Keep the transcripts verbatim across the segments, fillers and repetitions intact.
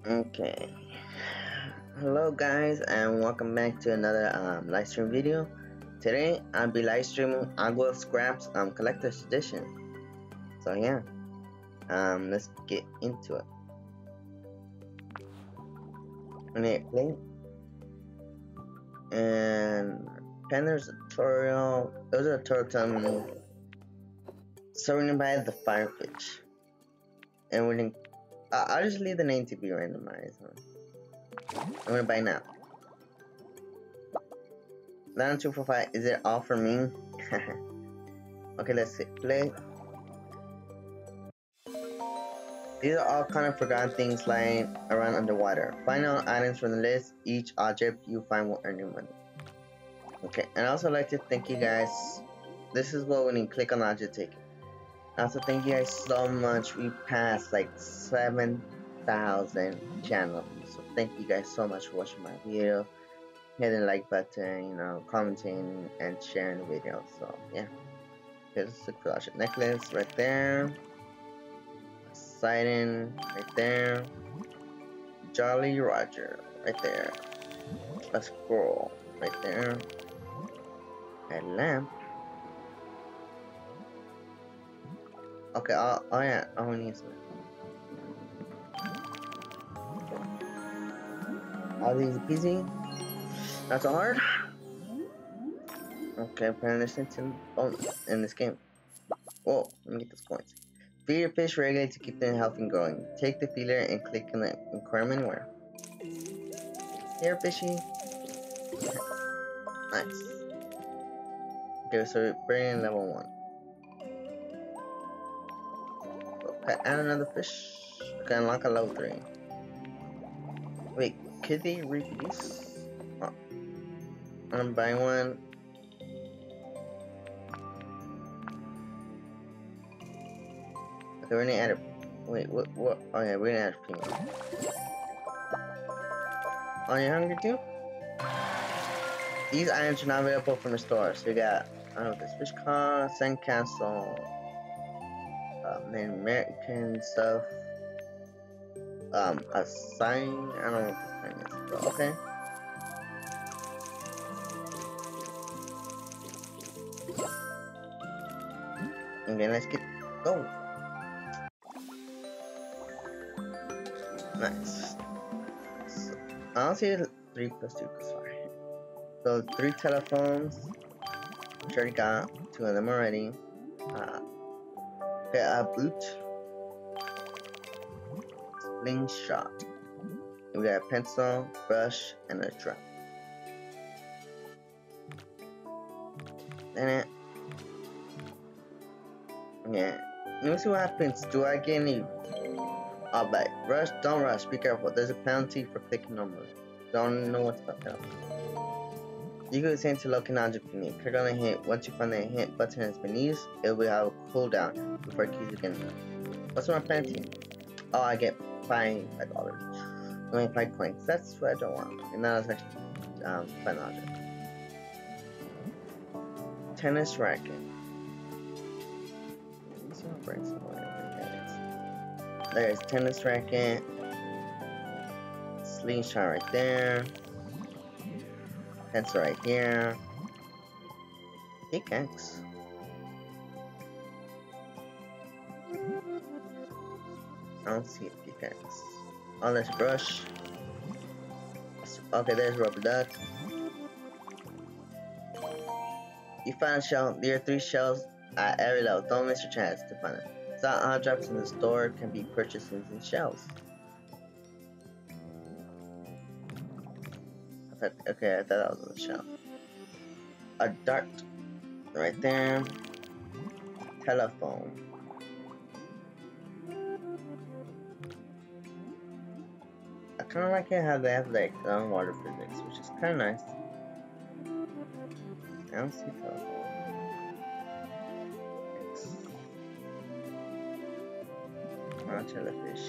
Okay. Hello guys and welcome back to another um, live stream video. Today I'll be live streaming Aquascapes um collector's edition. So yeah, um let's get into it. I'm gonna hit play and then there's a tutorial. There's a tutorial telling me surrounded by the fire pitch, and we're gonna. Uh, I'll just leave the name to be randomized. Huh? I'm gonna buy now. Down two four five. Is it all for me? Okay, let's hit play. These are all kind of forgotten things lying around underwater. Find out items from the list. Each object you find will earn you money. Okay, and I also like to thank you guys. This is what when you click on the object ticket. I also thank you guys so much. We passed like seven thousand channels. So thank you guys so much for watching my video. Hitting the like button, you know, commenting and sharing the video. So yeah, here's the collection necklace right there. Sidon right there. Jolly Roger right there. A scroll right there. A lamp. Okay, oh, oh yeah, oh need some. All easy peasy. That's hard. Okay, paying attention to bonus in this game. Whoa, let me get those coins. Feed your fish regularly to keep them healthy and growing. Take the feeder and click on the aquarium anywhere. Here, fishy. Nice. Okay, so we're bringing level one. Okay, add another fish. Okay, unlock a level three. Wait, could they reap these? Oh. I'm buying one. Okay, we're gonna add a. Wait, what? What? Oh yeah, we're gonna add a premium. Oh, you hungry too? These items are not available from the store. So we got, I don't know what this fish called, sandcastle, uh, man, American stuff, um, a sign. I don't know what this thing is, but okay. Okay, let's get go. Nice. So, I don't see three plus two plus five. So three telephones. Which already got two of them already. Uh, okay, a boot. Slingshot. We got a pencil, brush, and a drum. And it. Yeah. Let me see what happens. Do I get any? I'll bet. Rush, don't rush. Be careful. There's a penalty for clicking numbers. Don't know what's about penalty. You can send to look an object you need. Click on the hint. Once you find the hint button has been used, it will have a cooldown before it keys again. What's my penalty? Oh, I get five five dollars. Only five coins. That's what I don't want. And now it's actually um fun object. Tennis racket. Let's see how bright some more. There's tennis racket. Slingshot right there. Pencil right here. Pickaxe. I don't see a pickaxe. Oh, there's a brush. Okay, there's a rubber duck. You found a shell. There are three shells at every level. Don't miss your chance to find it. Some objects in the store can be purchased using shells. I thought, okay, I thought that was on the shelf. A dart right there. Telephone. I kind of like it how they have like um, water physics, which is kind of nice. I don't see telephone. Oh, jellyfish.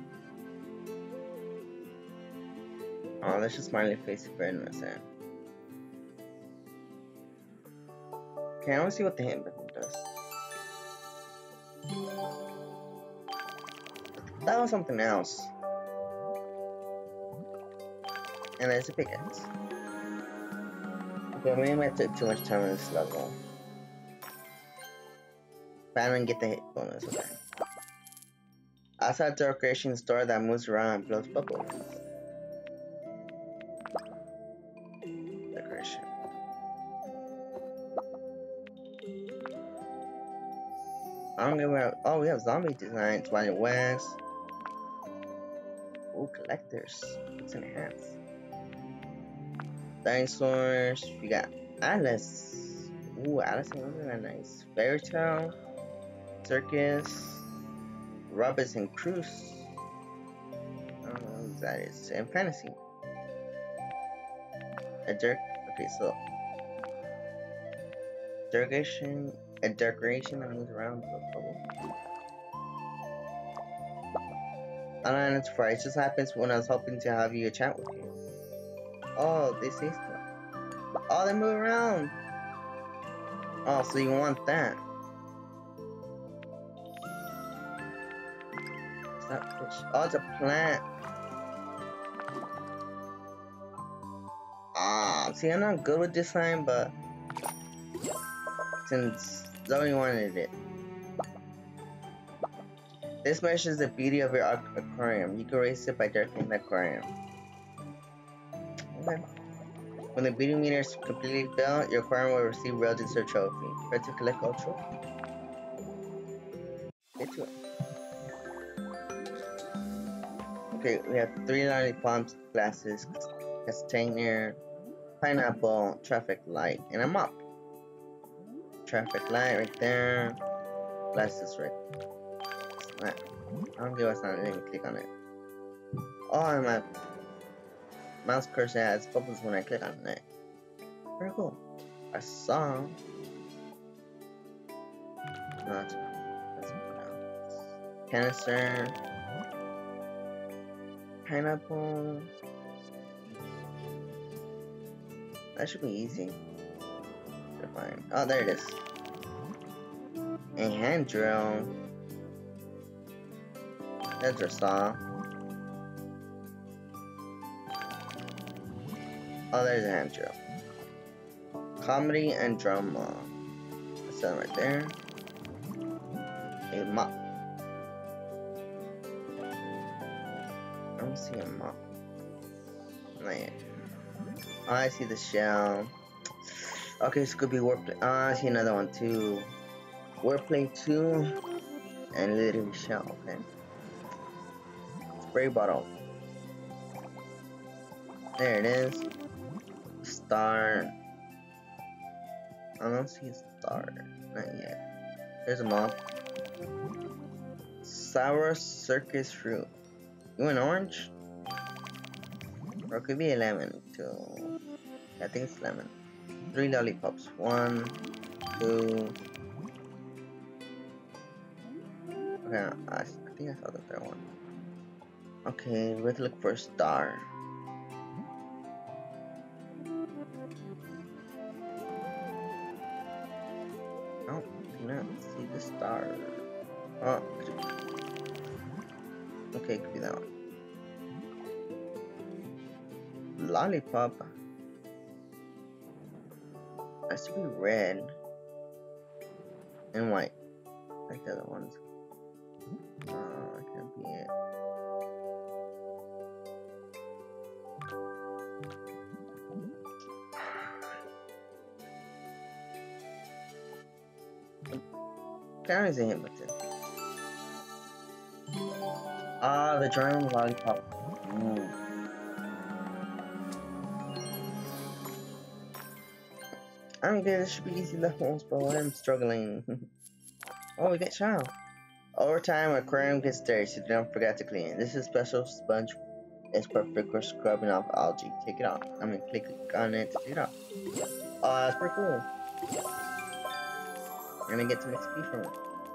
Oh, that's just smiley face for innocent. Okay, I want to see what the hint button does. That was something else. And there's a pickaxe. Okay, maybe I took too much time on this level. But I didn't get the hit bonus, okay. Outside decoration store that moves around and blows bubbles. Decoration. I don't give a. Oh, we have zombie designs. Wild West. Ooh, collectors. It's enhanced. Dinosaurs. We got Alice. Ooh, Alice is really nice. Fairy Tale. Circus. Robinson Crusoe. I don't know who that is. And Fantasy. A dirt. Okay, so. Decoration. A decoration that moves around the bubble. Online it's Friday. It just happens when I was hoping to have you chat with you. Oh, they say stuff. Oh, they move around. Oh, so you want that? It's not fish. Oh, it's a plant. Ah, see, I'm not good with design, but since Zoe wanted it. This measures the beauty of your aquarium. You can raise it by directing the aquarium. Okay. When the beauty meter is completely filled, your aquarium will receive well-deserved trophy. Ready to collect all trophies? Get to it. Okay, we have three lollipops, glasses, container, pineapple, traffic light, and a mop. Traffic light right there. Glasses right. Snap. I don't give a sign. I didn't even click on it. Oh, and my mouse cursor has bubbles when I click on it. Very cool. A song. No, that's that's something else. Canister. Pineapple. That should be easy to find. Oh, there it is. A hand drill. That's a saw. Oh, there's a hand drill. Comedy and drama. That's that right there. A mop. I don't see a mop. Not yet. Oh, I see the shell. Okay, this could be wordplay. Oh, I see another one too. Wordplay two and literary shell. Okay. Spray bottle. There it is. Star. I don't see a star. Not yet. There's a mop. Sour circus fruit. You want orange? Or it could be a lemon too. I think it's lemon. Three lollipops. One, two. Okay, I, I think I saw the third one. Okay, let's look for a star. Oh, cannot see the star. Oh, okay, could be that one. Lollipop. Has to be red and white, like the other ones. Oh, that can't be it. There is a hint button. Ah, the drawing lollipop. Mm. I'm good. This should be easy levels, but I'm struggling. Oh, we get child. Over time, aquarium gets dirty, so don't forget to clean it. This is special sponge. It's perfect for scrubbing off algae. Take it off. I mean, click on it to take it off. Oh, that's pretty cool. We're gonna get some X P from it.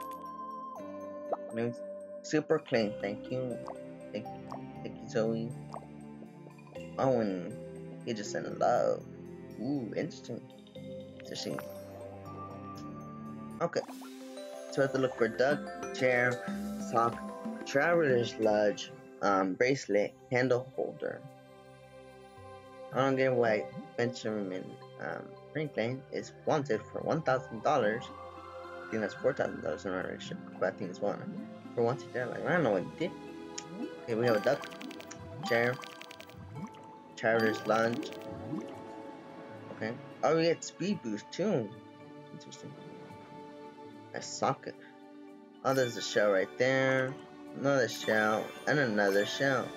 It's super clean. Thank you. Thank you. Thank you, Zoe. Oh, and he just sent love. Ooh, interesting. Interesting. Okay. So I have to look for duck, chair, sock, traveler's lodge, um, bracelet, handle holder. I don't get why Benjamin um, Franklin is wanted for one thousand dollars. I think that's four thousand dollars in our ship, but I think it's one for wanted there. Like I don't know what he did. Okay, we have a duck, chair, traveler's lunch. Okay. Oh, we get speed boost too. Interesting. A socket. Oh, there's a shell right there. Another shell and another shell.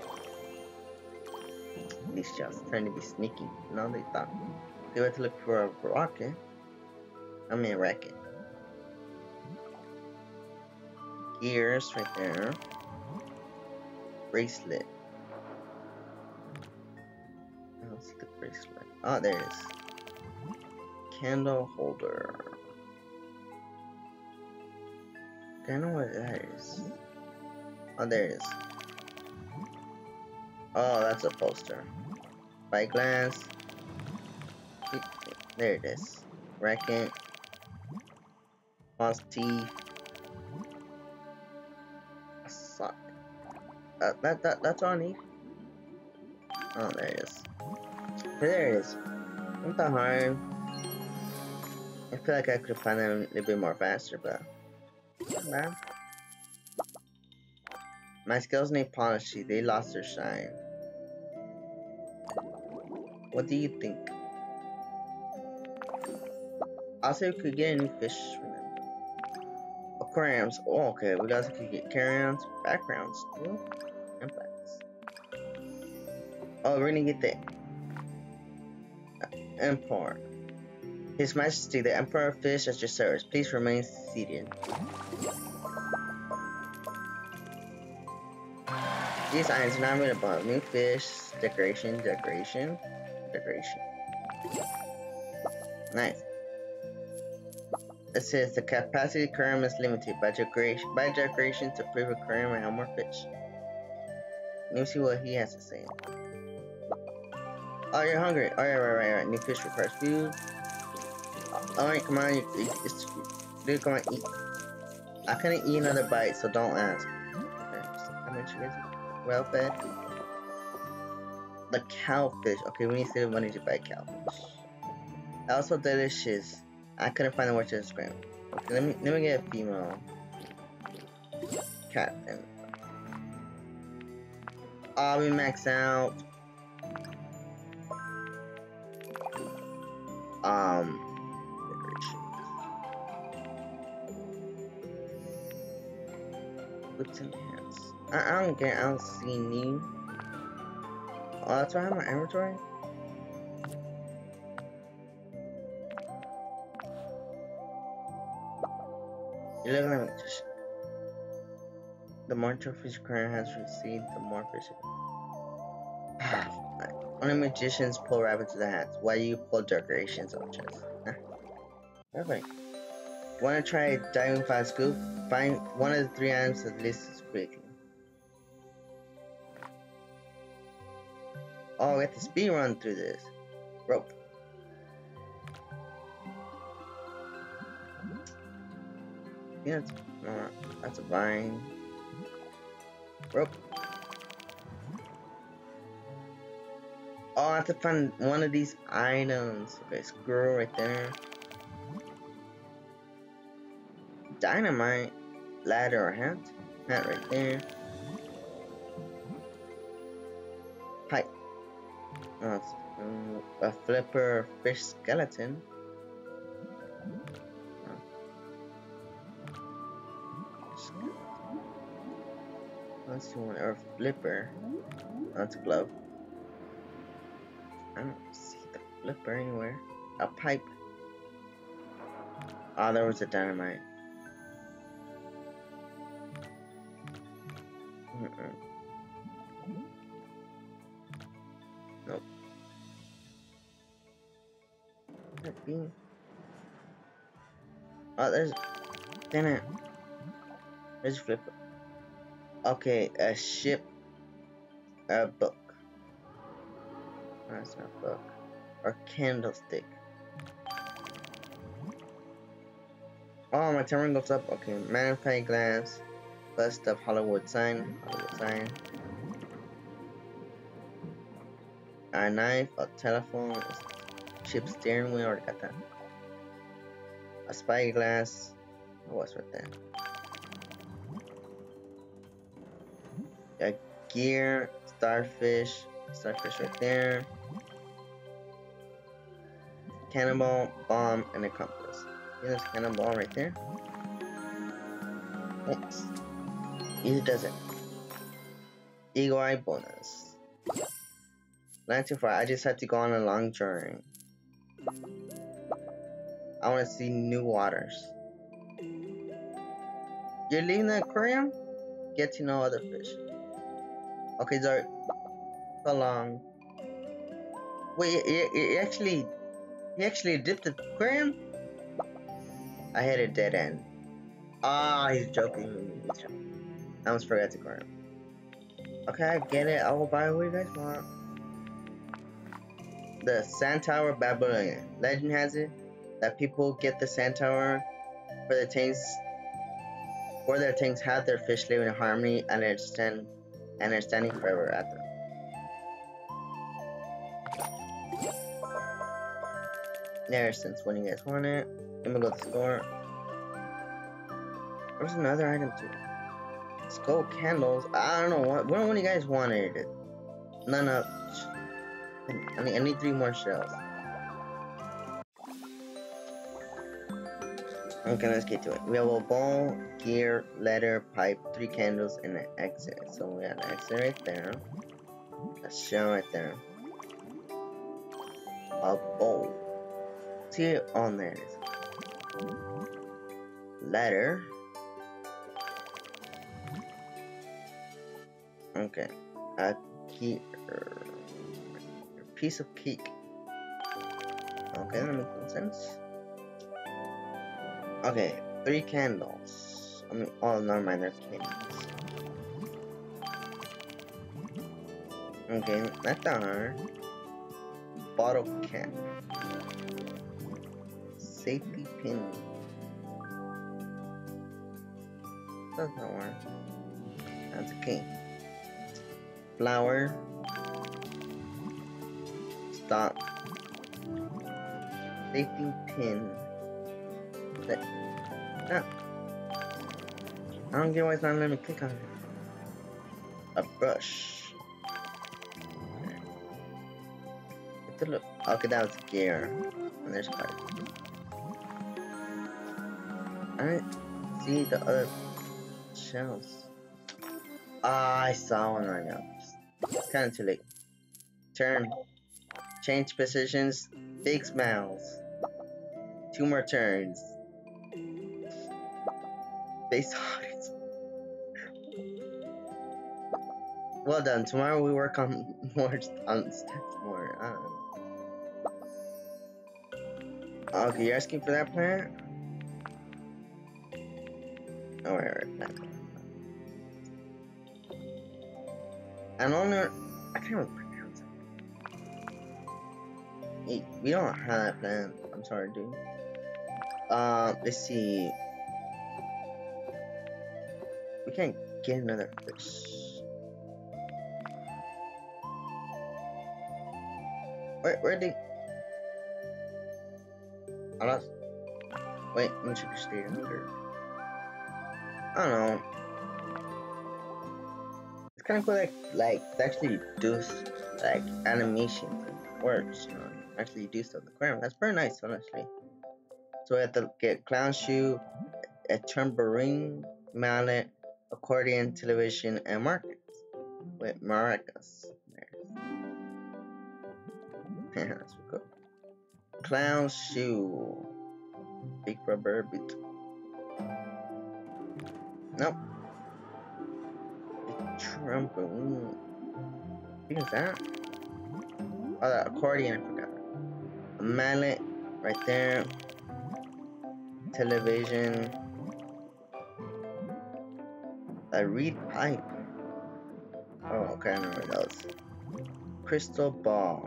These shells are trying to be sneaky. No, they thought. They went to look for a rocket. I mean, a racket. Gears right there. Bracelet. I don't see the bracelet. Oh, there it is. Candle holder. I don't know what that is. Oh, there it is. Oh, that's a poster. Spyglass. There it is. Racket. False teeth. A sock. Uh, that, that, that's all I need. Oh, there it is. There it is. Not that hard. I feel like I could find them a little bit more faster, but not bad. My skills need polishing. They lost their shine. What do you think? Also, we could get a new fish for them. Aquariums. Oh, okay. We also could get carry-ons, backgrounds, too. And backs. Oh, we're gonna get the Emperor. His Majesty, the Emperor Fish at your service. Please remain seated. These items are not available. New fish, decoration, decoration, decoration. Nice. It says the capacity aquarium is limited by decoration. By decoration to prove aquarium and have more fish. Let me see what he has to say. Oh, you're hungry. Oh, yeah, right, right, right. New fish requires food. Alright, come on. You, you, it's, dude, come on, eat. I couldn't eat another bite, so don't ask. Okay, just I make sure you guys are well fed. The cowfish. Okay, we need to save money to buy cowfish. Also delicious. I couldn't find the word to describe. Okay, let me let me get a female cat. And I'll be maxed out. Um, boots and hands. I, I don't get. I don't see new. Oh, that's why I have my inventory. You're looking at just the more trophies your current has received, the more fish. Only magicians pull rabbits to the hats. Why do you pull decorations on chests? Perfect. Want to try a diving fast scoop? Find one of the three items that lists quickly. Oh, we have to speed run through this. Rope. Yeah, that's, uh, that's a vine. Rope. Oh, I have to find one of these items. Okay, squirrel right there. Dynamite. Ladder or hat. Hat right there. Pipe. Oh, it's, um, a flipper fish skeleton. Let's see one or flipper. That's a glove. I don't see the flipper anywhere. A pipe. Oh, there was a dynamite. Mm-mm. Nope. That be? Oh, there's. Damn it. There's a flipper. Okay, a ship. A book. That's not a book. Or candlestick. Oh, my timer goes up. Okay, magnifying glass. Bust of Hollywood sign. Hollywood sign. A knife, a telephone, a chip steering wheel, already got that. A spyglass. Oh, what's right there? A gear, starfish, starfish right there. Cannonball, bomb, and a compass. Yeah, there's a cannonball right there. Thanks. Easy does it. Eagle Eye bonus. Not too far. I just had to go on a long journey. I want to see new waters. You're leaving the aquarium? Get to know other fish. Okay, Zart. So long. Wait, you, you actually, you actually dipped the aquarium? I hit a dead end. Ah, oh, he's joking. He's joking. I almost forgot the aquarium. Okay, I get it. I will buy what you guys want. The Sand Tower Babylonian. Legend has it that people get the Sand Tower for their tanks, or their tanks have their fish living in harmony and are stand and are standing forever at them. There, since when you guys want it, let me go to the store. There's another item too. Skull candles. I don't know what. What one you guys wanted? None of. I need. I need three more shells. Okay, let's get to it. We have a bowl, gear, letter, pipe, three candles, and an exit. So we got an exit right there. A shell right there. A bowl. See it on there. Letter. Okay. A key. A piece of cake. Okay, that makes no sense. Okay, three candles. I mean, oh, never mind, they're candles. Okay, that's our bottle cap. Safety pin. Does not work. That's a key. Flower. Stop. Safety pin. That. No. I don't get why it's not letting me click on it. A brush. Okay. Look. Okay, that was gear. And there's part. I didn't see the other shells. Ah, I saw one right now. It's kind of too late. Turn. Change positions. Big smiles. Two more turns. Face audits. Well done. Tomorrow we work on more on stats more. I don't know. Okay, you're asking for that plant? Oh, right, right, plant. And on there, I can't really pronounce it. Hey, we don't have that plant. I'm sorry, dude. Uh, let's see. We can't get another fish. Where, where did? I lost. Wait, let me check your state under. I don't know. It's kind of cool, like, like to actually do like animations and words, you know, actually do stuff. The aquarium. That's very nice, honestly. So we have to get clown shoe, a tambourine, mallet, accordion, television, and markers with maracas. There. That's cool. Clown shoe, big rubber boot. Nope. The trombone. What is that? Oh, the accordion. I forgot. A mallet right there. Television. A reed pipe. Oh, okay, I know where those. Crystal ball.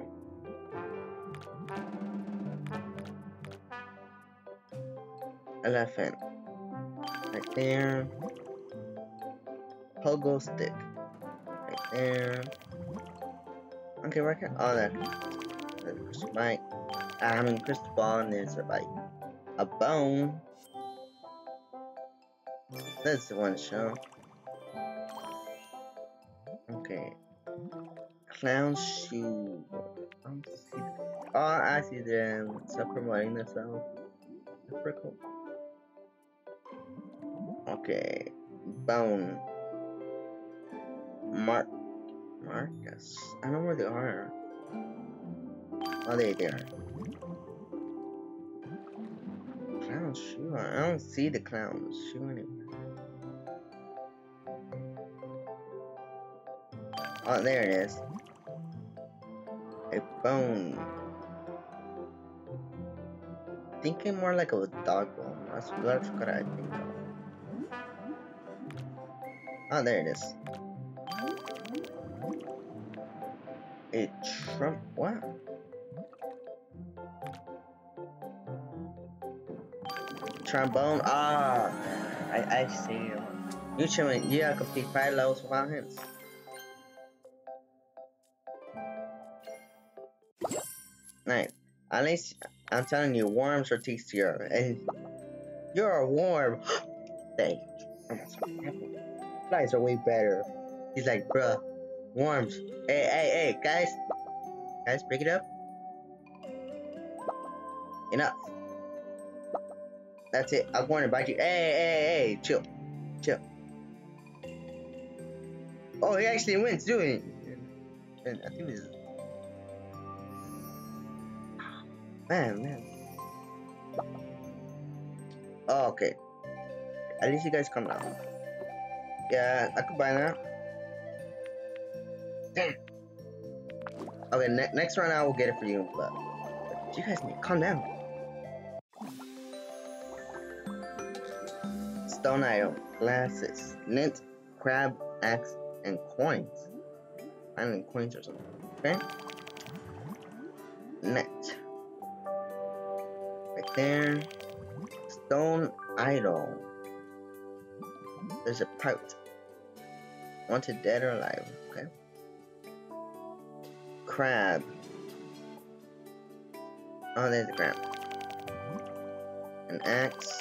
Elephant. Right there. Pogo stick. Right there. Okay, where can oh that there's a crystal bite. I mean crystal ball and there's a bite. A bone. That's the one show. Okay. Clown shoe. I don't see. Oh, I see them. Stop promoting themselves. That's pretty cool. Okay. Bone. Mark. Marcus. I don't know where they are. Oh, they there. Clown shoe. I don't see the clown shoe anywhere. Oh, there it is. A bone. Thinking more like a dog bone. That's, that's what I think of. Oh, there it is. A trump. What? Trombone. Ah, I I see. You should yeah complete five levels without hints. Nice. At least I'm telling you, worms are tastier, and you're a worm. Thank you. Flies are way better. He's like, bruh, worms. Hey, hey, hey, guys, guys, break it up. Enough. That's it. I'm going to bite you. Hey, hey, hey, chill, chill. Oh, he actually wins doing it. And I think this is man, man. Oh, okay. At least you guys come down. Yeah, I could buy that. Damn. Okay, ne next round I will get it for you, but you guys need to calm down. Stone item, glasses, lint, crab, axe, and coins. I don't know, coins or something. Okay. Net. Right there. Stone idol. There's a pout. Wanted dead or alive. Okay. Crab. Oh, there's a crab. An axe.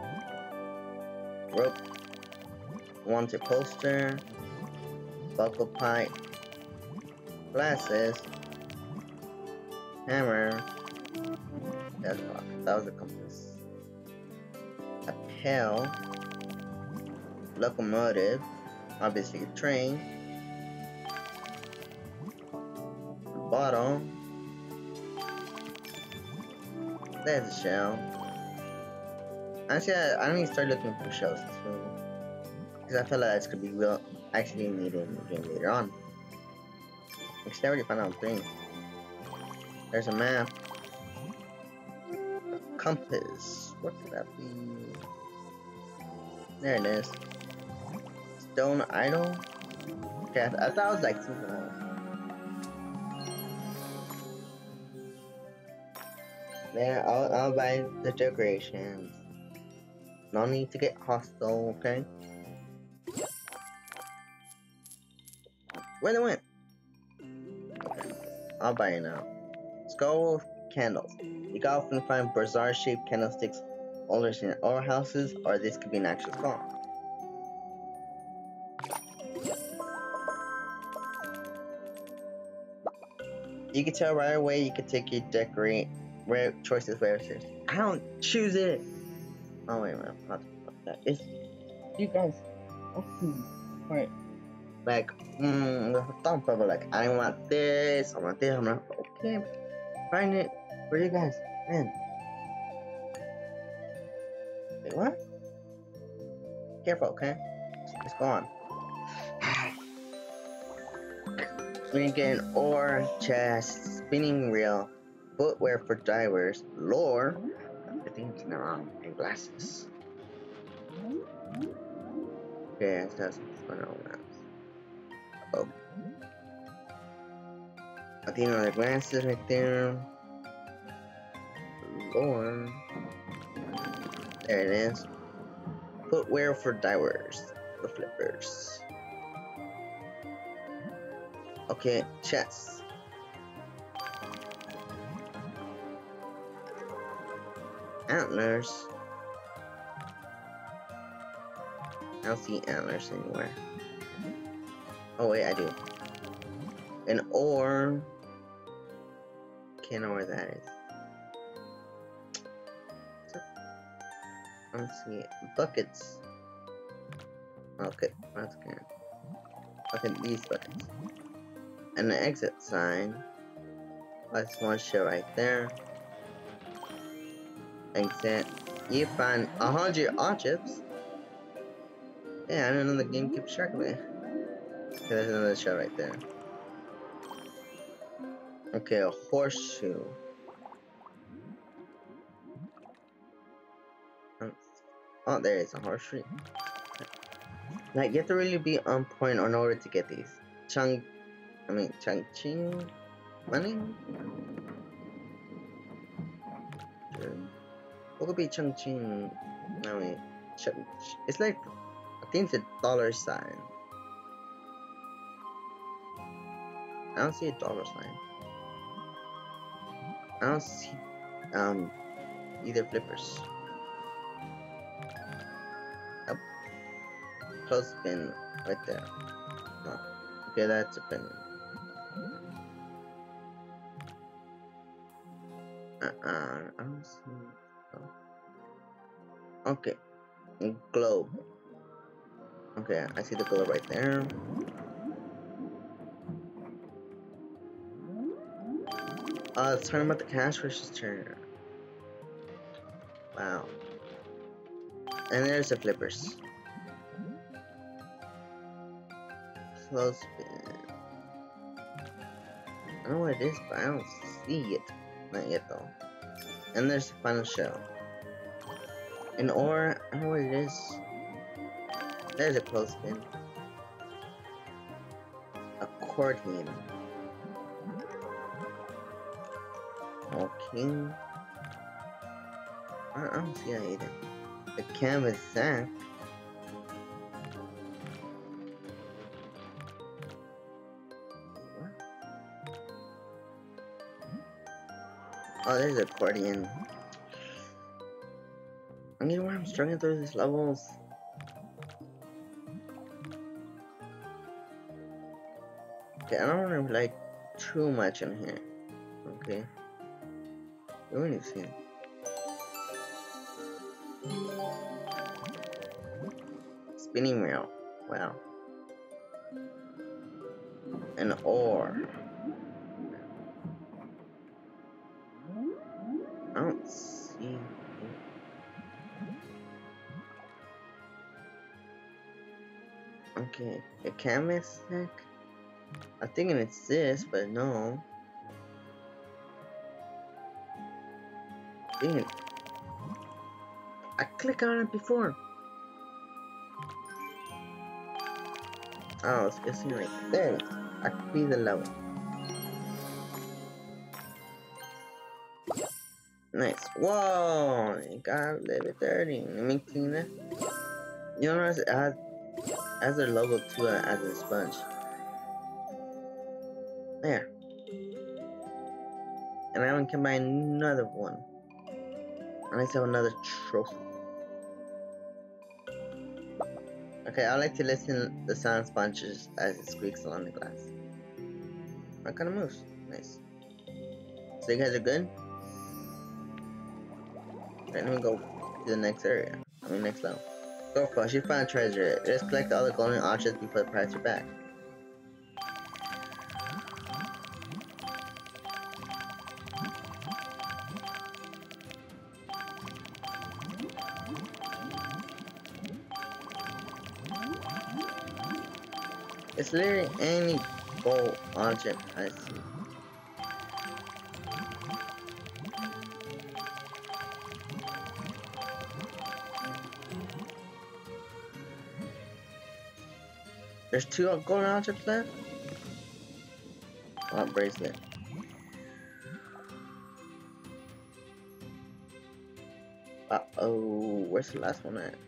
Rope. Wanted poster. Buckle pipe. Glasses. Hammer. That's rock. That was a compass. A pail. Locomotive. Obviously a train. A bottle. There's a shell. Actually, I, I need to start looking for shells too, because I feel like it's gonna be real actually needed in the game later on. Actually, I already found out three. There's a map. A compass. What could that be? There it is. Stone idol. Okay, I, th I thought it was like something else. There, I'll, I'll buy the decorations. No need to get hostile, okay? Where they went? Okay, I'll buy it now. Skull candles. You can often find bizarre shaped candlesticks altars in our houses, or this could be an actual skull. You can tell right away you can take your decorate rare choices very seriously. I don't choose it. Oh wait a minute, not that. It's you guys. Okay, right. Like, mm, the thumb of like I don't want this. I want this. I'm not okay. Find it. Where you guys? Man. Wait, what? Careful, okay? It's gone. We can get an ore, chest, spinning reel, footwear for divers, lore, I think it's wrong, and glasses. Okay, that's fun on that. Oh. I think on the glasses right there. Lore. There it is. Footwear for divers, the flippers. Okay, chest. Antlers. I don't see antlers anywhere. Oh wait, I do. An ore. Can't know where that is. I don't see it. Buckets. Okay, that's good. Okay, these buckets. And the exit sign. That's one shit right there. Exit. You find a hundred objects. Yeah, I don't know the game keeps track of it. Okay, there's another shell right there. Okay, a horseshoe. Oh, there is a horseshoe. Like, you have to really be on point in order to get these. Chung, I mean, Chung Ching money? What could be Chung Ching? I mean, Chung, it's like, I think it's a dollar sign. I don't see a dollar sign. I don't see, um, either flippers. Yep. Close pin right there. Oh. Okay, that's a pin. Uh-uh, I don't see. Oh. Okay. Globe. Okay, I see the globe right there. Uh, it's talking about the cash register. Wow. And there's the flippers. Clothespin. I don't know what it is, but I don't see it. Not yet though. And there's the final shell. An ore, I don't know what it is. There's a clothespin. Accordion. Okay. I, I don't see that either. The canvas sack. What? Oh, there's an accordion. I mean, why I'm struggling through these levels. Okay, I don't want to like too much in here. Okay. We don't need to see it. Spinning wheel. Wow. An ore. I don't see it. Okay, a canvas sack? I'm thinking it's this, but no. Dang it. I clicked on it before. Oh, it's guessing like there. I could be the level. Nice. Whoa! You got level thirty. Let me clean that. You notice it has, has their logo too uh, as a sponge. There. And I can buy another one. And I still have another trophy. Okay, I like to listen to the sound sponges as it squeaks along the glass. That kind of moves. Nice. So you guys are good? Alright, let me go to the next area. I mean, next level. Go first, you found treasure. Just collect all the golden objects before the price are back. It's literally any gold object I see. There's two golden objects left? Oh, bracelet. Uh oh, where's the last one at?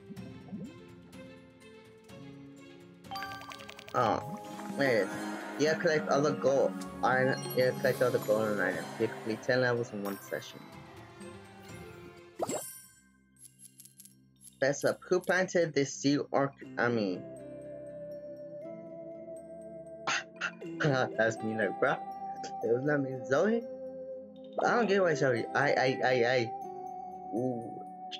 Oh, there it is. You gotta collect all the gold. Iron, you gotta collect all the golden items. You complete ten levels in one session. Fess up. Who planted this seed or I mean that's me like bruh. It was not me, Zoe. I don't get why Zoe. I I I I Ooh.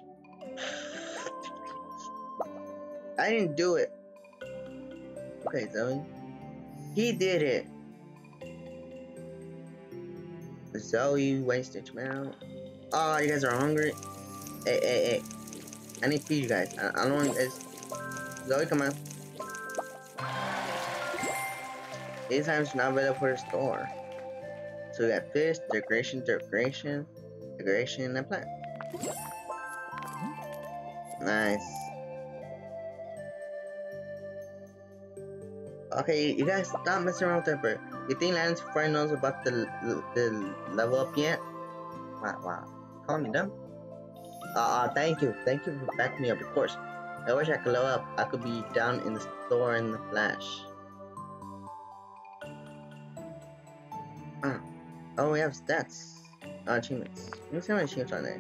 I didn't do it. Okay, Zoe. He did it. Zoe wasted tomorrow. Oh, you guys are hungry? Hey, hey, hey. I need to feed you guys. I, I don't want this. Zoe, come on. These items not available for the store. So we got fish, decoration, decoration, decoration, and plant. Nice. Okay, you guys stop messing around with that bird. You think Lance Fry knows about the, the the level up yet? Wow, wow. Call me dumb. Uh, uh, thank you. Thank you for backing me up, of course. I wish I could level up. I could be down in the store in the flash. Uh, oh, we have stats. Uh, achievements. Let me see how many achievements are there.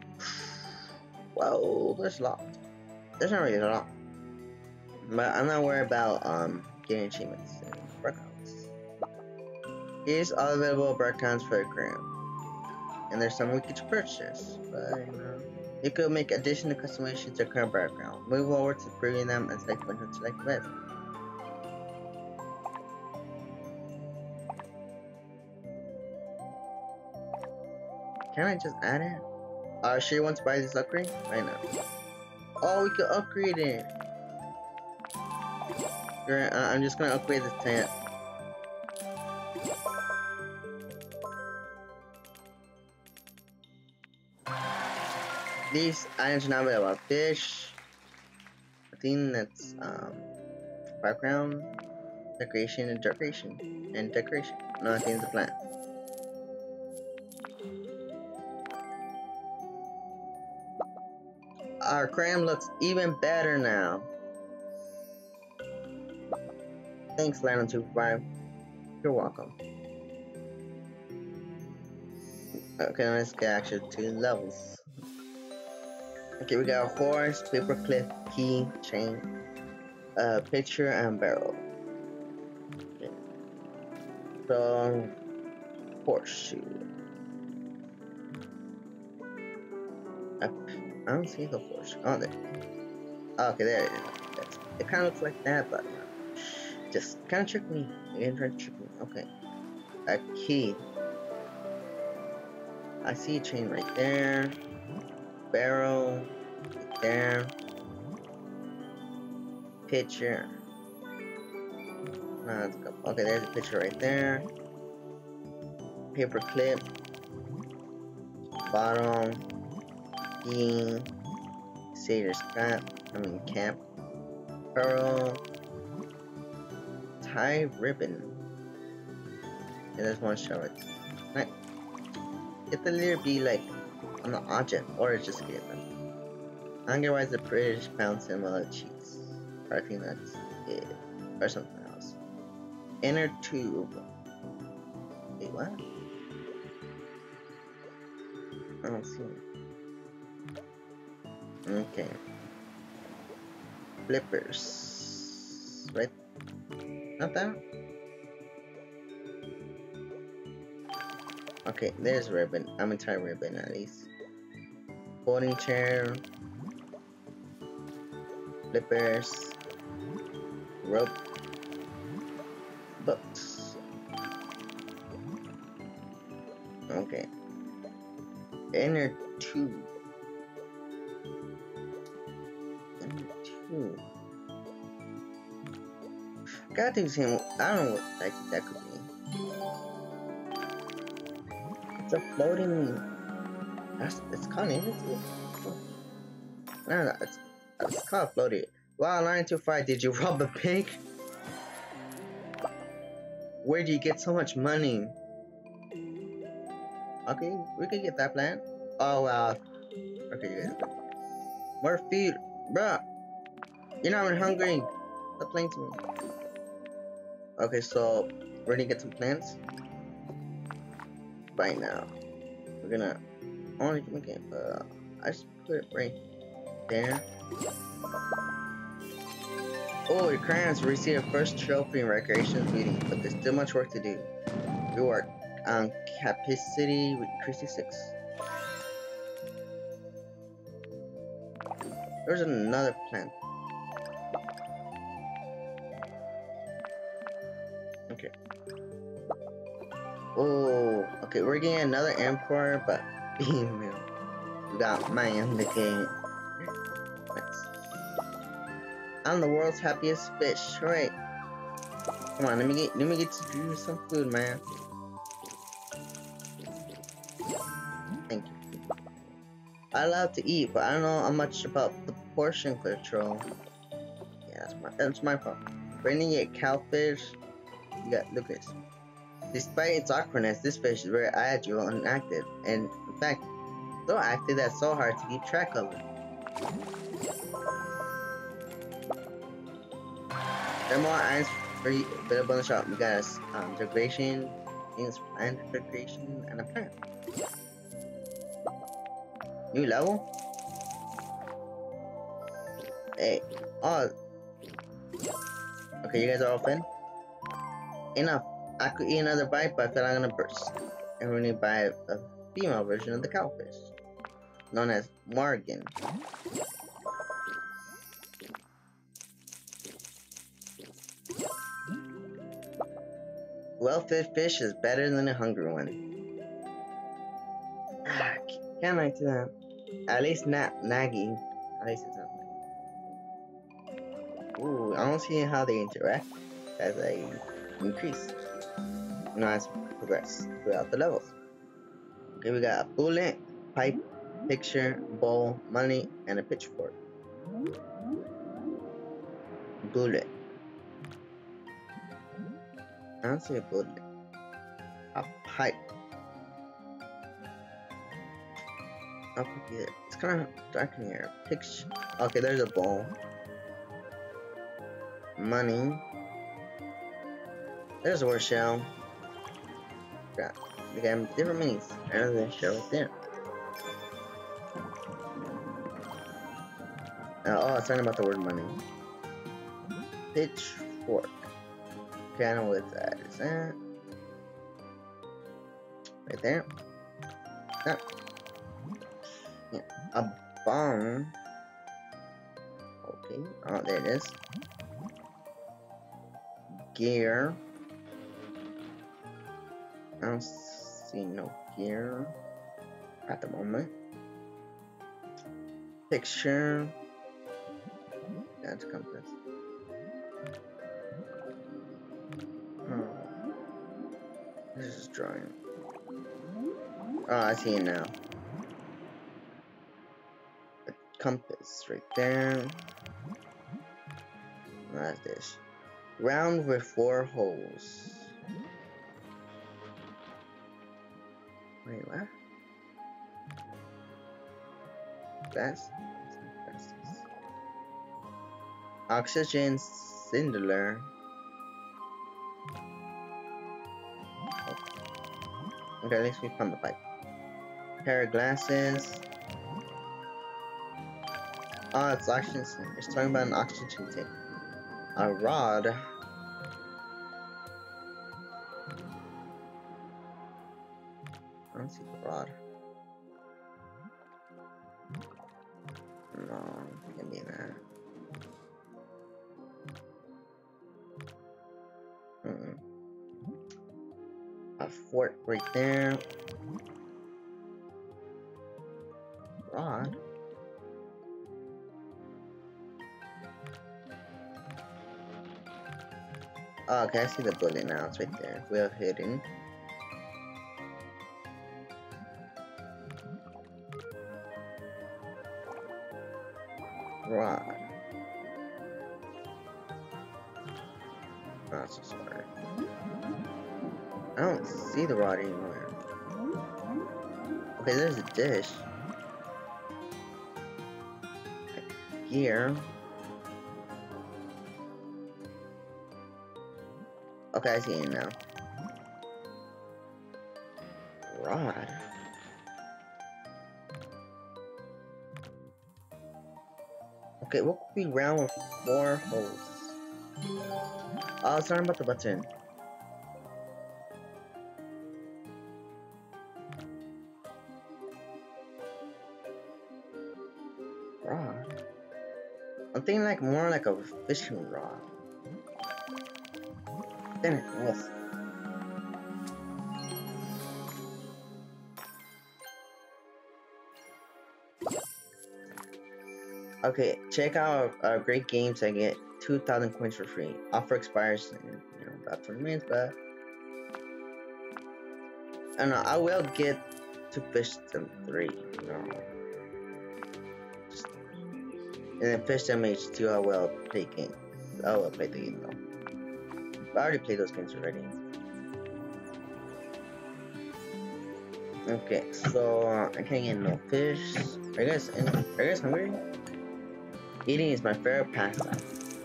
Whoa, there's a lot. There's not really a lot. But I'm not worried about um getting achievements and breakouts. Here's all available breakouts for the gram. And there's some we could purchase, but you know. You could make additional customizations to current background. Move over to preview them and select one to select the best. Can I just add it? Uh, sure you want to buy this upgrade? Right now. Oh, we could upgrade it. Uh, I'm just gonna upgrade this tent. These items are not available. Fish. I think that's um background, decoration, and decoration, and decoration. No, I think it's a plant. Our cram looks even better now. Thanks, Landon two five. You're welcome. Okay, let's get actually two levels. Okay, we got a horse, paperclip, key, chain, uh, pitcher, and barrel. Okay. So, horseshoe. I, I don't see the horseshoe. Oh, there. Oh, okay, there it is. That's, it kind of looks like that, but uh, just kind of tricked me. It tried to trick me. Okay. A key. I see a chain right there. Barrel. Right there. Pitcher. No, let's go. Okay, there's a pitcher right there. Paper clip. Bottom. Key. Satyr cap. I mean cap. Pearl. Tie ribbon. And there's one shell right there. Get the letter be like on the object, or just get them. I don't get why it's a British pound symbol of cheese. Or I think that's it. Or something else. Inner tube. Wait, what? I don't see it. Okay. Flippers. Right? Not that? Okay, there's ribbon. I'm gonna try ribbon at least. Folding chair. Flippers. Rope. Books. Okay. Inner tube. Inner tube. God thinks him. I don't know what that, that could be. It's a floating. That's it's called inner tube. No, no, it's it's called floating. Wow, nine two five. Did you rob a pig? Where do you get so much money? Okay, we can get that plant. Oh wow. Okay, you guys. More food, bruh. You're not even hungry. Stop playing to me. Okay, so we're gonna get some plants right now. We're gonna only make it. Uh, I just put it right there. Oh, your crayons receive a first trophy in recreation beauty, but there's still much work to do. Reward on capacity with increasing six. There's another plant. Okay. Oh, okay, we're getting another emperor, but female. We got man the king. Nice. I'm the world's happiest fish. Right. Come on, let me get let me get you some food, man. Thank you. I love to eat, but I don't know how much about the portion control. Yeah, that's my that's my fault. Bringing it cowfish. You got look at this. Despite its awkwardness, this fish is very agile and active, and in fact, so active that's so hard to keep track of it. There are more items for you available in the shop. We got a um, decoration, things, plant decoration, and a plant. New level? Hey, oh. Okay, you guys are all fed? Enough. I could eat another bite, but I feel like I'm gonna burst. And we're gonna buy a, a female version of the cowfish, known as Morgan. Well-fed fish is better than a hungry one. Can't lie to that. At least not nagging. At least it's not nagging. Ooh, I don't see how they interact as they increase. You know, as we progress throughout the levels. Okay, we got a bullet, pipe, picture, bowl, money, and a pitchfork. Bullet. I don't see a bullet. A pipe. I'll put it. It's kind of dark in here. Picture. Okay, there's a bowl. Money. There's a word shell. Got. We got different minis. And there's a shell right there. Uh, oh, it's talking about the word money. Pitchfork. Okay, I know what that is. That right there. Ah. Yeah. A bomb. Okay. Oh, there it is. Gear. I don't see no gear at the moment. Picture. That's compass. Oh. This is drawing. Oh, I see it now. The compass right there. What's this? Round with four holes. Wait, what? That's, that's this. Oxygen cylinder. Oh. Okay, at least we found the pipe. Pair of glasses. Oh, it's oxygen cylinder. It's talking about an oxygen tank. A rod. I don't see the rod. No, can't be that. Mm-mm. A fork right there. Rod. Oh, okay, I see the bullet now. It's right there. Well hidden. Rod. Oh, so sorry. I don't see the rod anywhere. Okay, there's a dish. A gear. Okay, I see it now. Rod. Okay, what could be round with four holes? Oh, I was talking about the button. Rod? I'm thinking like more like a fishing rod. Then it was. Okay, check out our great games. I get two thousand coins for free. Offer expires in, you know, about twenty minutes, but I don't know. I will get to fish them three. You know, just, and then fish them H two. I will play games. I will play the game though. I already played those games already. Okay, so uh, I can't get no fish. Are you guys? Are you guys hungry? Eating is my favorite pastime.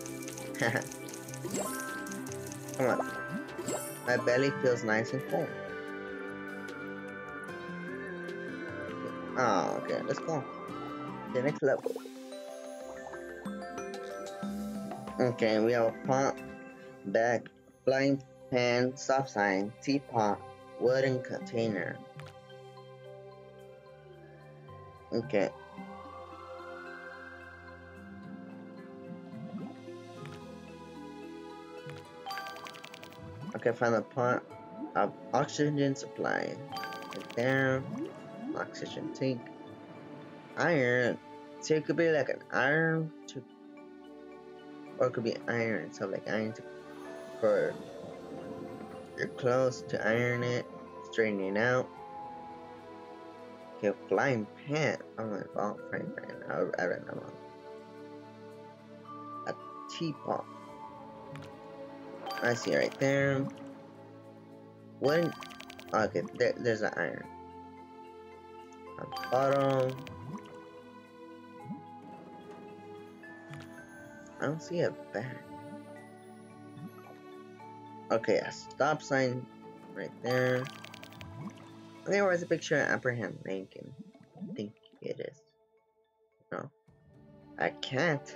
Come on. My belly feels nice and full. Oh, okay, let's go. The next level. Okay, we have a pot, bag, flying pan, stop sign, teapot, wooden container. Okay. Okay, find the pot of oxygen supply. Right there. Oxygen tank. Iron. So it could be like an iron to, or it could be iron. So like iron to, for your clothes to iron it, straighten it out. Okay, flying pan. Oh my god, frying pan. I, I read that wrong. A teapot. I see it right there. Wooden. Okay, there, there's an iron. A bottom. I don't see a bag. Okay, a stop sign right there. Okay, where's the picture of Abraham Lincoln? I think it is. No, I can't.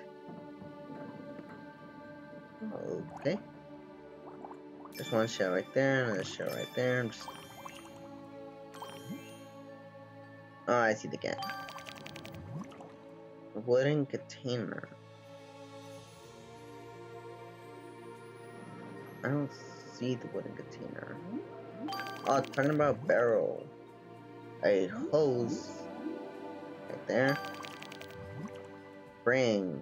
Okay. There's one shell right there, another shell right there. I'm just... Oh, I see the again. A wooden container. I don't see the wooden container. Oh, talking about barrel. A hose. Right there. Spring.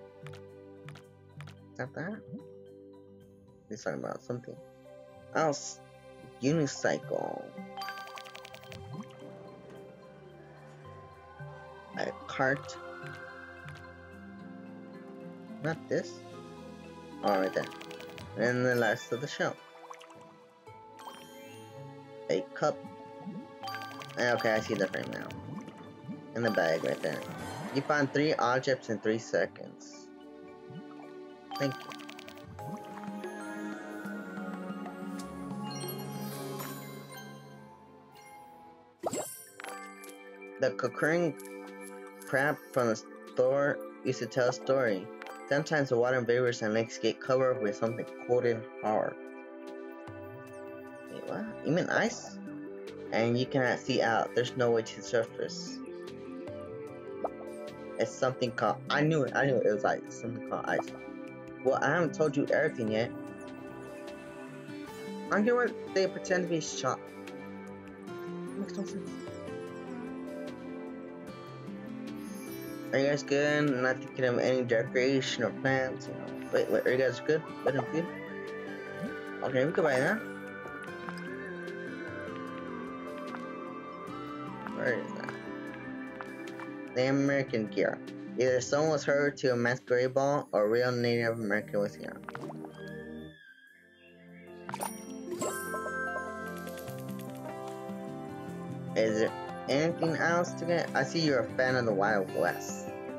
Is that that? He's talking about something else. Unicycle. A cart. Not this. Oh, right there. And the last of the shell. A cup. Okay, I see the frame now. And the bag right there. You found three objects in three seconds. Thank you. The cockering crab from the store used to tell a story. Sometimes the water vapors and lakes get covered with something cold and hard. Wait, what? You mean ice? And you cannot see out. There's no way to surface. It's something called... I knew it. I knew it. It was like something called ice. Well, I haven't told you everything yet. I don't get why they pretend to be shocked. Makes no sense. Are you guys good? I'm not thinking of any decoration or plans, you know. Wait, wait, are you guys good? Good and good? Okay, we can buy that. Where is that? The American gear. Either someone was hurt to a masquerade ball or a real Native American was here. Is there anything else to get? I see you're a fan of the Wild West.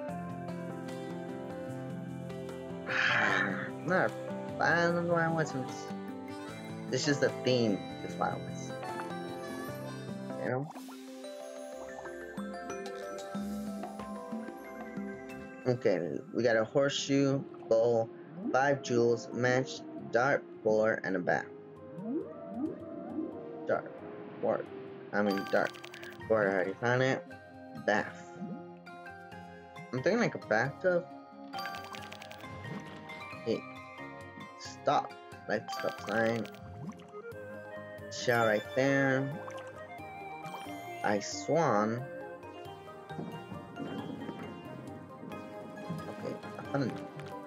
I'm not a fan of the Wild West. It's just a theme, this Wild West. You know? Okay, we got a horseshoe, bowl, five jewels, match, dart, bowler, and a bat. Dart, board. I mean dart. Board, I already found it. Bath. I'm thinking like a bathtub. Hey, stop. Like stop sign. Shell right there. Ice swan. Okay, I found it.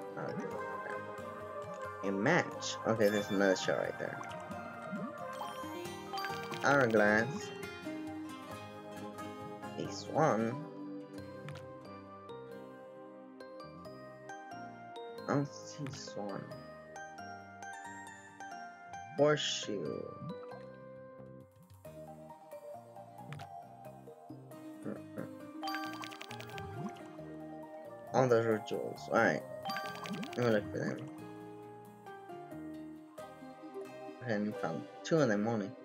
A match. Okay, there's another shell right there. Hourglass. A swan. I don't see swan. Horseshoe. Mm-hmm. All those are jewels. Alright. Let me look for them. And found two of them only.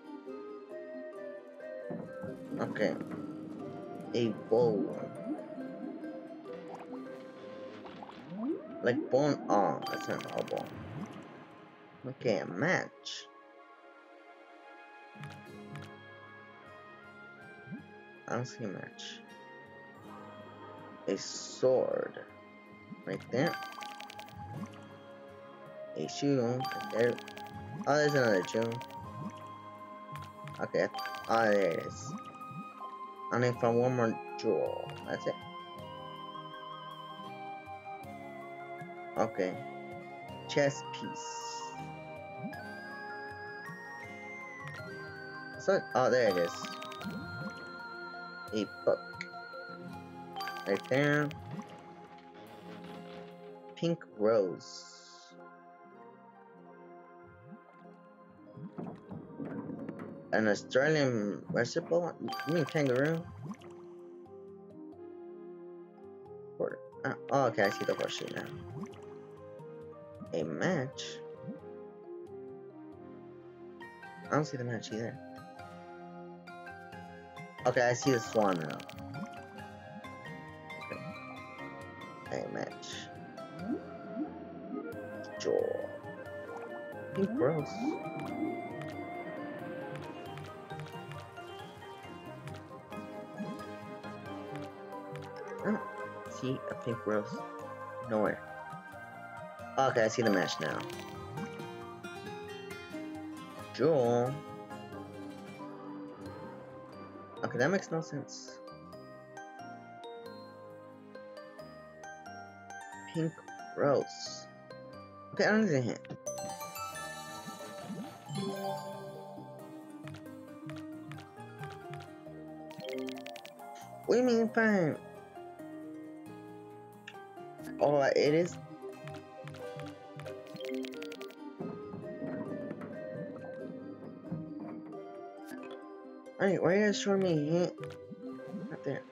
Okay. A bowl. Like bone. Oh, that's not a bowl. Okay, a match. I don't see a match. A sword. Right there. A shoe. Right there. Oh, there's another shoe. Okay. Oh, there it is. I need to find one more jewel. That's it. Okay. Chess piece. So, oh, there it is. A book. Right there. Pink rose. An Australian marsupial? You mean kangaroo? Or, uh, oh, okay, I see the horseshoe now. A match? I don't see the match either. Okay, I see the swan now. Okay. A match. Jaw. Pink rose. I don't see a pink rose. Nowhere. Okay, I see the match now. Jewel. Okay, that makes no sense. Pink rose. Okay, I don't need a hint. What do you mean fine? Oh, it is. Alright, why are you guys showing me a hint? Right there.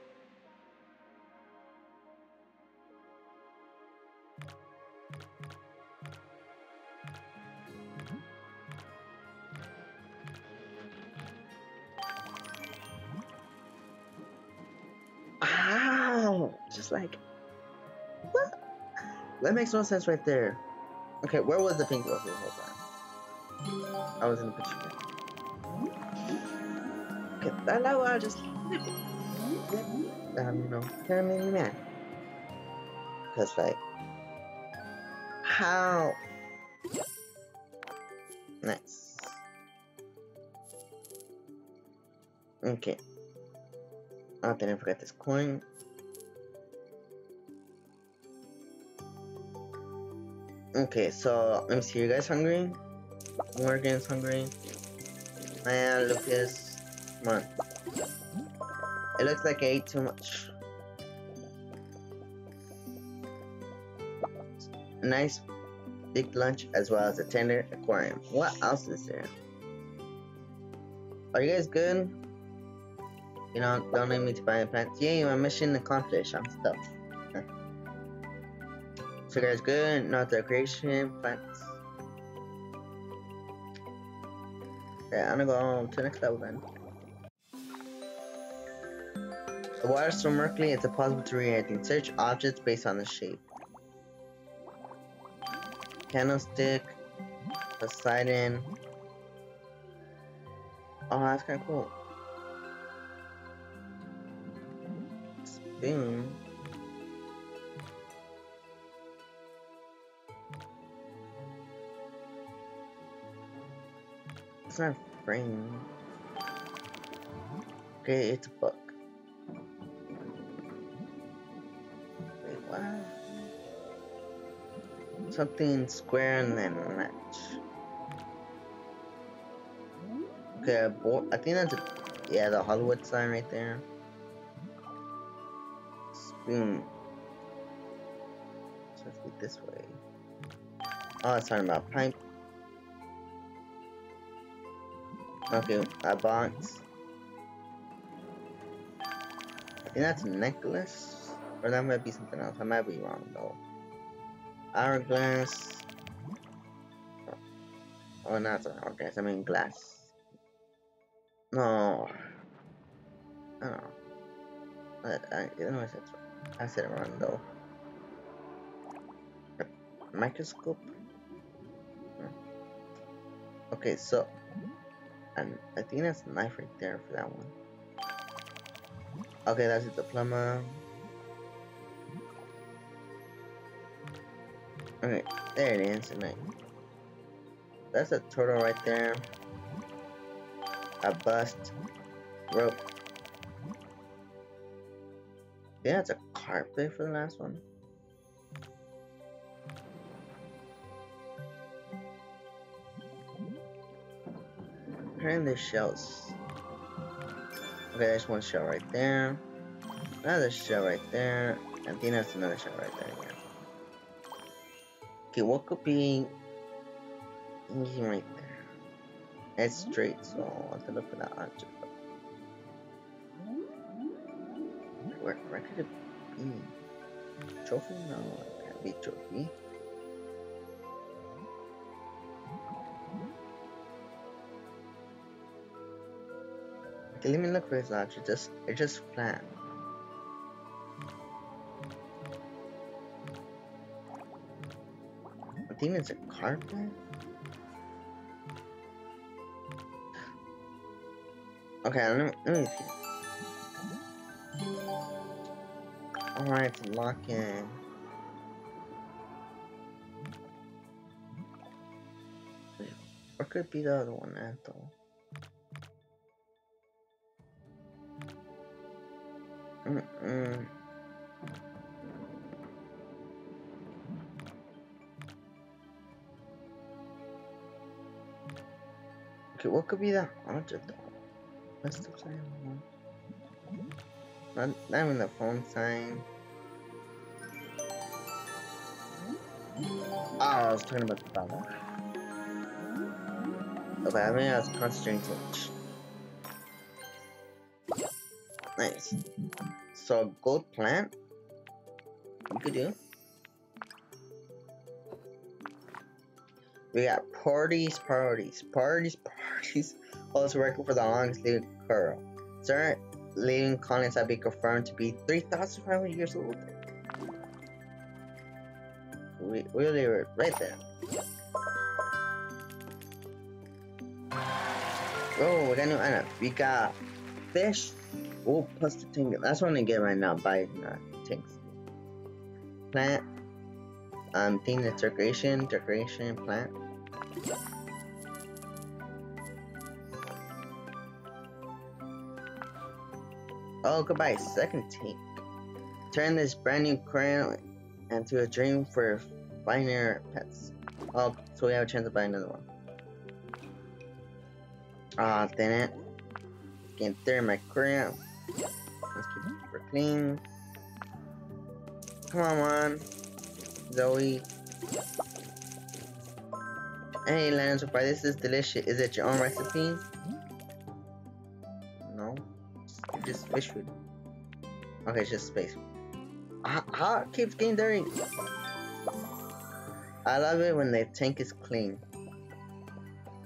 Ow! Just like, what? That makes no sense right there. Okay, where was the pink rose the whole time? I was in the picture. Okay, that now I just um, you know, kind of made me mad. Cause like, how? Nice. Okay. Oh, then I forgot this coin. Okay, so let me see. You guys hungry? Morgan's hungry. Man, Lucas, come on. It looks like I ate too much. A nice big lunch as well as a tender aquarium. What else is there? Are you guys good? You know, don't need me to buy the plants. Yay, my mission accomplished. I'm stuffed. Huh. So you guys good? Not the creation plants. Yeah, I'm gonna go on to the next level then. The water is so murky it's impossible to read anything. Search objects based on the shape. Candlestick, Poseidon. Oh, that's kind of cool. Spoon. It's not a frame. Okay, it's a book. Wait, what? Something square and then match. Okay, a board. I think that's a, yeah, the Hollywood sign right there. Spoon. So let's get this way. Oh, it's talking about pipe. Okay, a box. I think that's a necklace. Or that might be something else. I might be wrong though. Hourglass. Oh, not an hourglass. I mean glass. No. I don't know. I, I, I don't know if that's right. I said it wrong though. Microscope. Okay, so. And I think that's a knife right there for that one. Okay, that's a diploma. Okay, there it is. And that's a turtle right there. A bust. Rope. Yeah, that's a carpet for the last one. Apparently there's shells. Okay, there's one shell right there. Another shell right there. I think that's another shell right there again. Okay, what could be easy right there? It's straight, so I'll have to look for that object. Where, where could it be? Trophy? No, it can't be trophy. Okay, let me look for this object. Just it's just flat. I think it's a carpet. Okay, let me, let me see. Alright, to lock in. Where could be the other one at though? Mm-mm. Okay, what could be that object though? What's the sign? Not, not even the phone sign. Oh, I was talking about the dollar. Okay, I mean I was concentrating too much. Nice. So gold plant, we could do. We got parties, parties, parties, parties. Holds a record for the longest living curl. Certain living colonies have been confirmed to be three thousand five hundred years old. We we'll leave it right there. Oh, we got new item. We got fish. Oh, plus the tank. That's what I'm gonna get right now. Buy uh, tanks. Plant. Um, thing that's decoration, decoration, plant. Oh, goodbye. Second tank. Turn this brand new aquarium into a dream for finer pets. Oh, so we have a chance to buy another one. Ah, oh, damn it. Getting through my aquarium. Let's keep it super clean. Come on, man. Zoe. Hey, Lennon Surprise, this is delicious. Is it your own recipe? No. It's just fish food. Okay, it's just space. How, how it keeps getting dirty? I love it when the tank is clean.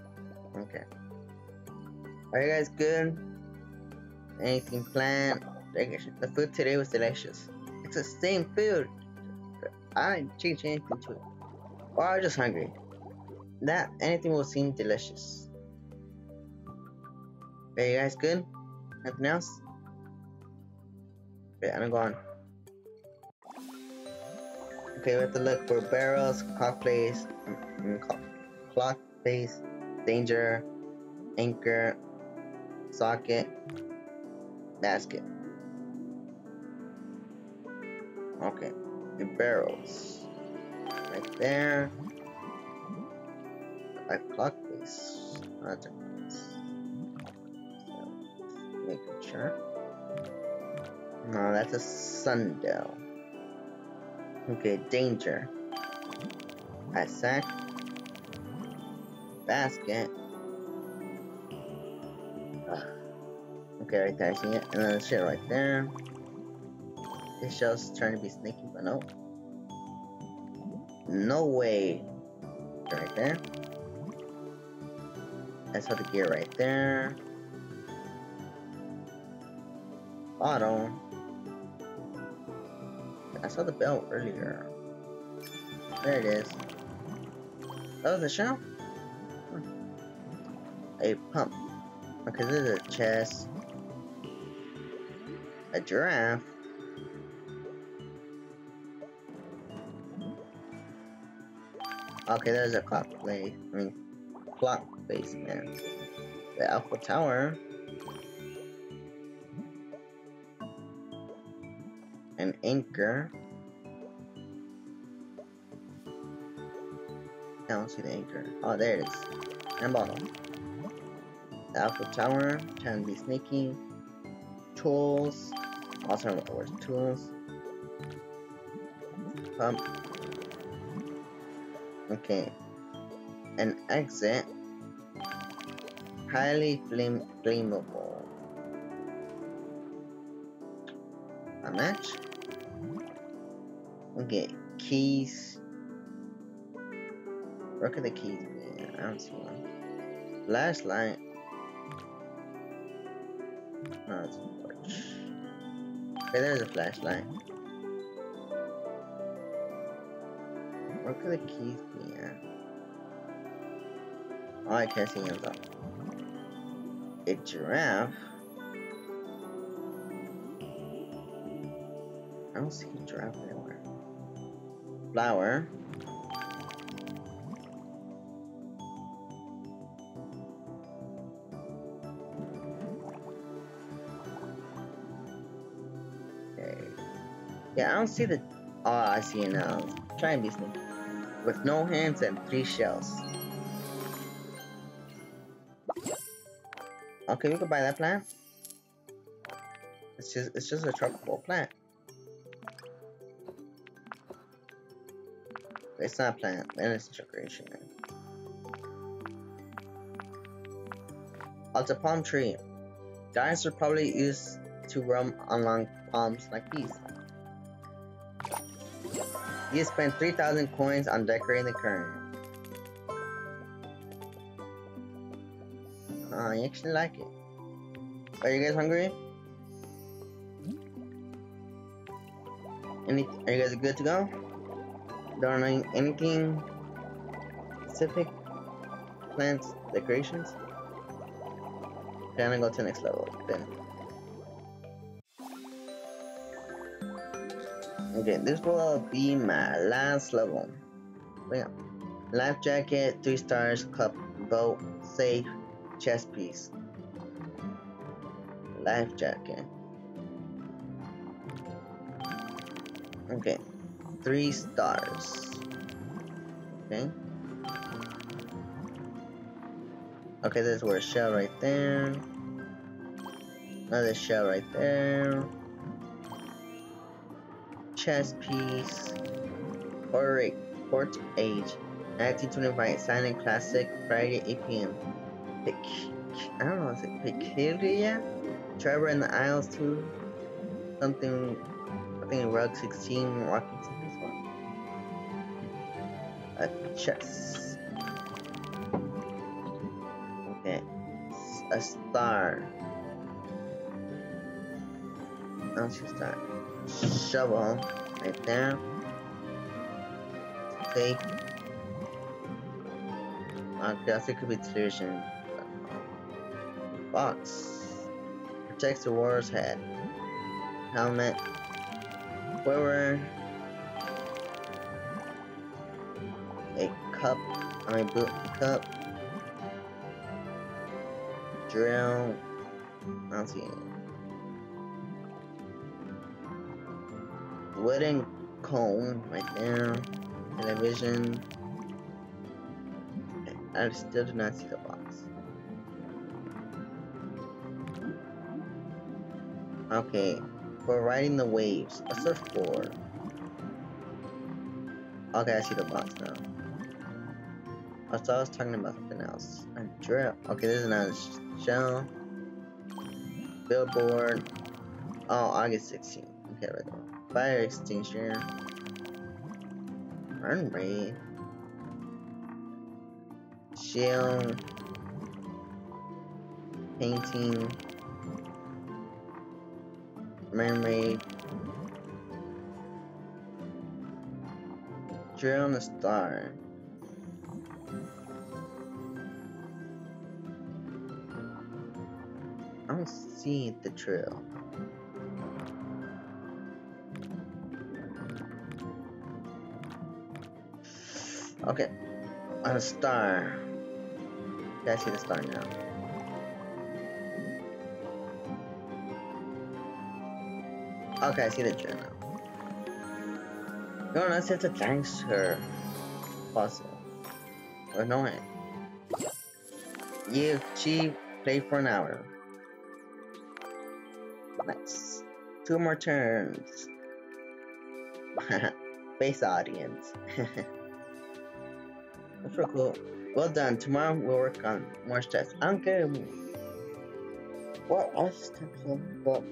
Okay. Are you guys good? Anything planned? The food today was delicious. It's the same food. I didn't change anything to it. Or I was just hungry. That anything will seem delicious. Are you guys good? Nothing else? Okay, I'm going. Okay, we have to look for barrels, clock place, clock face, danger, anchor, socket, basket. Okay, the barrels right there. A clock face. That's making sure. No, that's a sundial. Okay, danger. A sack. Basket. Ugh. Okay, right there, I see it. And then the shit right there. This shell's trying to be sneaky, but no. No way. Right there. I saw the gear right there. Bottle. I saw the bell earlier. There it is. Oh, the shell? Hmm. A pump. Okay, this is a chest. A giraffe. Okay, there's a clock plate. I mean, clock face, man. The Eiffel Tower. An anchor. I don't see the anchor. Oh, there it is. And a bottle. The Eiffel Tower. Trying to be sneaky. Tools. Also, where's tools? Pump. Okay. An exit. Highly flame flammable. A match. Okay. Keys. Where could the keys be? I don't see one. Flashlight. No, it's a torch. Okay, there's a flashlight. Where could the keys be at? Oh, I can't see them though. A giraffe. I don't see a giraffe anywhere. Flower. Okay. Yeah, I don't see the. Oh, I see it now. Try and be sneaky. With no hands and three shells. Okay, we could buy that plant. It's just it's just a tropical plant. It's not a plant, then it's decoration. Oh, it's a palm tree. Guys are probably used to roam along palms like these. You spent three thousand coins on decorating the current. Oh, I actually like it. Are you guys hungry? Any? Are you guys good to go? Don't know anything specific? Plants, decorations? Okay, I'm gonna go to the next level then. Okay, this will be my last level. Yeah. Life jacket, three stars, cup, boat, safe, chest piece. Life jacket. Okay, three stars. Okay. Okay, there's where a shell right there. Another shell right there. Chess piece. Port, Port Age. nineteen twenty-five. Silent Classic. Friday, eight p m Pic I don't know, is it Peculiar? Trevor in the Isles too. Something. I think Rug sixteen. Walking to this one. A chess. Okay. A star. Now she's start. Shovel right there. Take. I guess it could be solution. Box. Protects the warrior's head. Helmet. Quiver. A cup. I mean boot cup. Drill. I don't see it. Wooden comb right there. Television. I still do not see the box. Okay, for riding the waves, a surfboard. Okay, I see the box now. I thought I was talking about something else. A drill. Okay, this is another shell. Billboard. Oh, August sixteenth. Okay, right there. Fire extinguisher. Burn rate. Shield. Painting. Mermaid. Drill on the star. I don't see the drill. Okay, on a star. Okay, I see the star now. Okay, I see the drill now. No, that's just a gangster puzzle. Annoying. You chief play for an hour. Nice. Two more turns. Face audience. That's real cool. Well done. Tomorrow we'll work on more steps. I'm good. What else?